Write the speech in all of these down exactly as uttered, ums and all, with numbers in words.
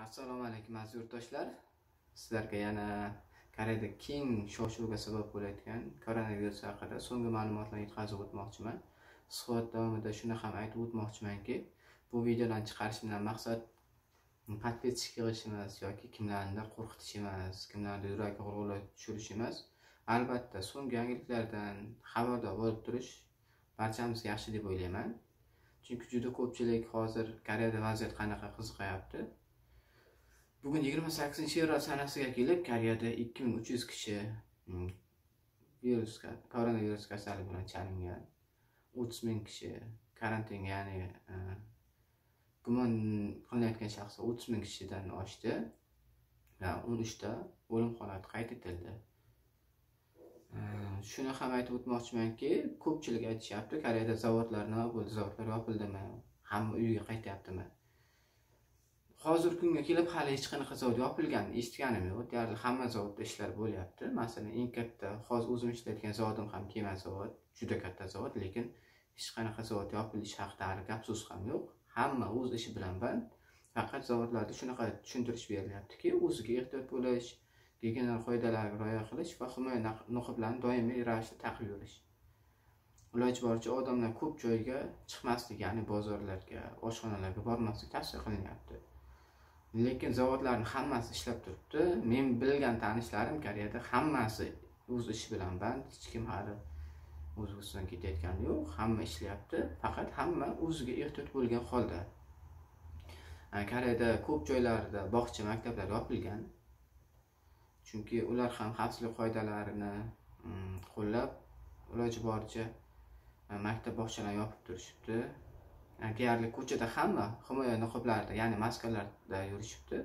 Assalomu alaykum aziz yurtdoshlar. Sizlarga yana Koreyada keng shov-shuvga sabab bo'layotgan koronavirus haqida so'nggi ma'lumotlarni yetkazib o'tmoqchiman. Suhbat davomida shuni ham aytib o'tmoqchimanki, bu videolarni chiqarishimdan maqsad подписчик yig'ishimiz yoki kimlarnidir qo'rqitish emas, kimlarnidir yuragiga g'ulg'ula tushirish emas. Albatta, so'nggi yangiliklardan xabardor bo'lib turish barchamizga yaxshi deb o'ylayman. Chunki juda ko'pchilik hozir Koreyada vaziyat qanaqa qiziqayapti. Bugun yigirma sakkizinchi iyul sanasiga kelib, Koreyada ikki ming uch yuz kishi virusga, koronavirus kasalligi bilan chalingan. o'ttiz ming kishi karantinga, ya'ni gumon qilinayotgan shaxslar o'ttiz ming kishidan oshdi va o'n uch ta o'lim holati qayd etildi. Shuni ham aytib o'tmoqchimanki, ko'pchilik aytishyapti, Koreyada zavodlar nima bo'ldi, zavodlar yopildimi, hamma uyiga qaytyaptimi? Hozir kunga kelib hali hech qanaqa zavod yopilganini eshitganim yo'q. Deyarli hamma zavodda ishlar bo'lyapti. Masalan, eng katta hozir o'zim ishlayotgan zavodim ham kema zavod, juda katta zavod, lekin hech qanaqa zavod yopilishi haqida hali gap-so'z ham yo'q. Hamma o'z ishi bilan band. Faqat zavodlarda shunaqa tushuntirish berilyaptiki, o'ziga ehtiyot bo'lish, gigiyena qoidalariga rioya qilish va himoya niqoblarni doimiy ravishda taqib yurish. Iloji boricha odamlar ko'p joyga chiqmaslik, ya'ni bozorlarga, oshxonalarga bormaslik tavsiya qilinyapti. Lekin zavodlarning hammasi ishlab turibdi. Men bilgan tanishlarim Koreyada hammasi o'z ishi bilan band, hech kim hali O'zbekistonga ketayotgani yo'q. Hamma ishlayapti, faqat hamma o'ziga ehtiyot bo'lgan holda. Koreyada ko'p joylarda bog'cha, maktablar yopilgan. Chunki ular ham xavfsizlik qoidalarini qo'llab, iloji boricha maktab, bog'chalarni yopib turishibdi. Deyarli ko'chada hamma himoya niqoblarida, ya'ni maskalarda yurishibdi.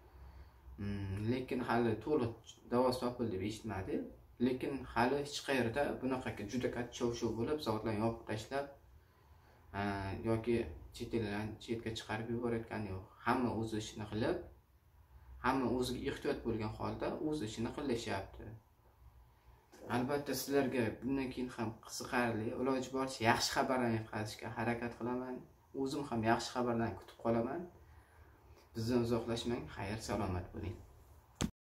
Lekin hali to'liq davosi topildi deb eshitmadi. Lekin hali hech qayerda bunaqa juda katta shov-shuv bo'lib, zavodlarni yopib tashlab yoki chet ellarni chetga chiqarib yuborayotgani yo'q. Hamma o'z ishini qilib, hamma o'ziga ehtiyot bo'lgan holda o'z ishini qilishyapti. Albatta, sizlarga bundan keyin ham qiziqarli, iloji boricha yaxshi xabarlarni yetkazishga harakat qilaman. O'zim ham yaxshi xabarlarni kutib qolaman. Bizdan uzoqlashmang, xayr, salomat bo'ling.